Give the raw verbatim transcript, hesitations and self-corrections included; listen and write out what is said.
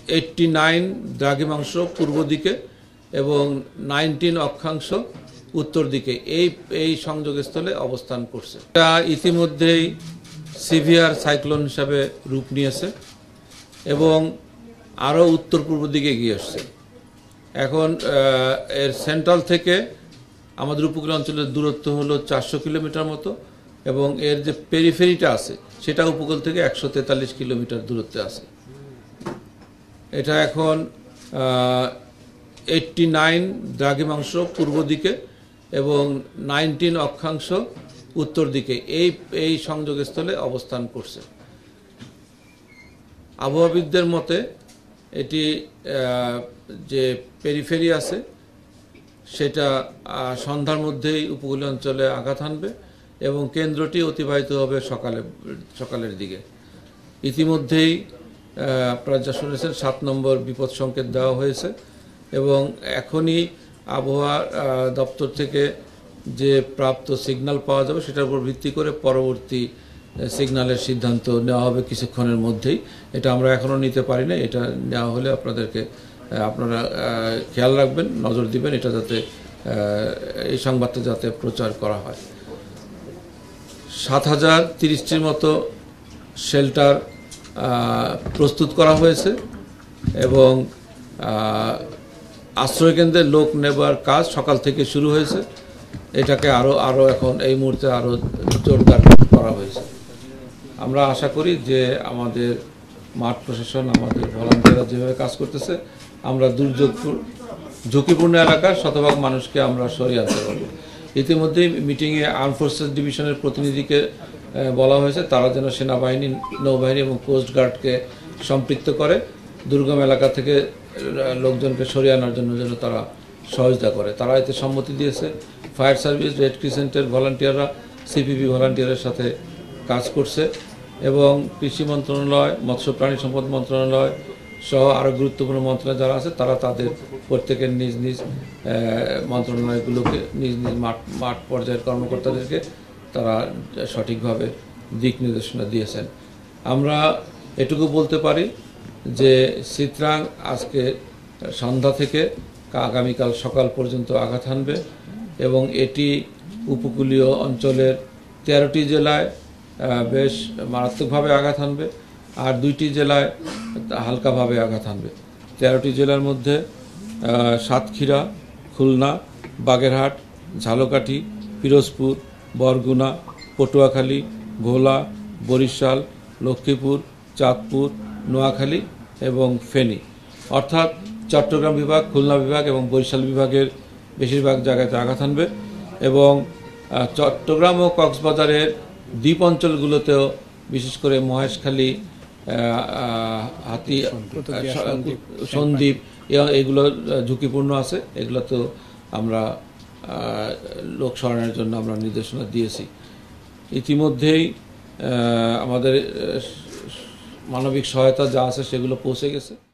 Eighty nine দ্রাঘিমাংশ পূর্ব দিকে এবং নাইনটিন অক্ষাংশ উত্তর দিকে এই এই সংযোগস্থলে অবস্থান করছে। এটা ইতিমধ্যেই সিভিয়ার সাইক্লোন হিসাবে রূপ নিয়েছে এবং আরও উত্তর পূর্ব দিকে এগিয়ে আসছে। এখন এর সেন্ট্রাল থেকে আমাদের উপকূল অঞ্চলের দূরত্ব হলো চারশো কিলোমিটার মতো এবং এর যে পেরিফেরিটা আছে সেটা উপকূল থেকে একশো তেতাল্লিশ কিলোমিটার দূরত্বে আছে। এটা এখন এইট্টি নাইন দ্রাঘিমাংশ পূর্ব দিকে এবং নাইনটিন অক্ষাংশ উত্তর দিকে এই এই সংযোগস্থলে অবস্থান করছে। আবহাওয়াবিদদের মতে এটি যে পেরিফেরি আছে সেটা সন্ধ্যার মধ্যেই উপকূলীয় অঞ্চলে আঘাত হানবে এবং কেন্দ্রটি অতিবাহিত হবে সকালে সকালের দিকে। ইতিমধ্যেই আপনারা যা শুনেছেন সাত নম্বর বিপদ সংকেত দেওয়া হয়েছে এবং এখনই আবহাওয়া দপ্তর থেকে যে প্রাপ্ত সিগন্যাল পাওয়া যাবে সেটার উপর ভিত্তি করে পরবর্তী সিগন্যালের সিদ্ধান্ত নেওয়া হবে কিছুক্ষণের মধ্যেই। এটা আমরা এখনও নিতে পারি না, এটা নেওয়া হলে আপনাদেরকে আপনারা খেয়াল রাখবেন, নজর দিবেন, এটা যাতে এই সংবাদটা যাতে প্রচার করা হয়। সাত হাজার তিরিশটির মতো শেল্টার প্রস্তুত করা হয়েছে এবং আশ্রয়কেন্দ্রে লোক নেবার কাজ সকাল থেকে শুরু হয়েছে। এটাকে আরও আরও এখন এই মুহূর্তে আরও জোরদার করা হয়েছে। আমরা আশা করি যে আমাদের মাঠ প্রশাসন, আমাদের ভলান্টিয়াররা যেভাবে কাজ করতেছে, আমরা দুর্যোগ ঝুঁকিপূর্ণ এলাকার শতভাগ মানুষকে আমরা সরিয়ে আনতে পারব। ইতিমধ্যেই মিটিংয়ে আর্ম ফোর্সেস ডিভিশনের প্রতিনিধিকে বলা হয়েছে তারা যেন সেনাবাহিনী, নৌবাহিনী এবং কোস্টগার্ডকে সম্পৃক্ত করে দুর্গম এলাকা থেকে লোকজনকে সরিয়ে আনার জন্য যেন তারা সহযোগিতা করে। তারা এতে সম্মতি দিয়েছে। ফায়ার সার্ভিস, রেড ক্রিসেন্টের ভলান্টিয়াররা সিপিবি ভলান্টিয়ারের সাথে কাজ করছে এবং কৃষি মন্ত্রণালয়, মৎস্য প্রাণী সম্পদ মন্ত্রণালয় সহ আরও গুরুত্বপূর্ণ মন্ত্রণালয় যারা আছে তারা তাদের প্রত্যেকের নিজ নিজ মন্ত্রণালয়গুলোকে নিজ নিজ মাঠ মাঠ পর্যায়ের কর্মকর্তাদেরকে তারা সঠিকভাবে দিক নির্দেশনা দিয়েছেন। আমরা এটুকু বলতে পারি যে চিত্রাং আজকে সন্ধ্যা থেকে আগামীকাল সকাল পর্যন্ত আঘাত হানবে এবং এটি উপকূলীয় অঞ্চলের তেরোটি জেলায় বেশ মারাত্মকভাবে আঘাত হানবে আর দুইটি জেলায় হালকাভাবে আঘাত হানবে। তেরোটি জেলার মধ্যে সাতক্ষীরা, খুলনা, বাগেরহাট, ঝালকাঠি, পিরোজপুর, বরগুনা, পটুয়াখালী, ভোলা, বরিশাল, লক্ষ্মীপুর, চাঁদপুর, নোয়াখালী এবং ফেনী, অর্থাৎ চট্টগ্রাম বিভাগ, খুলনা বিভাগ এবং বরিশাল বিভাগের বেশিরভাগ জায়গাতে আঘাত হানবে এবং চট্টগ্রাম ও কক্সবাজারের দ্বীপ অঞ্চলগুলোতেও বিশেষ করে মহেশখালী, হাতি, সন্দ্বীপ এগুলো ঝুঁকিপূর্ণ আছে। এগুলো তো আমরা লোক সরানোর জন্য আমরা নির্দেশনা দিয়েছি। ইতিমধ্যেই আমাদের মানবিক সহায়তা যা আছে সেগুলো পৌঁছে গেছে।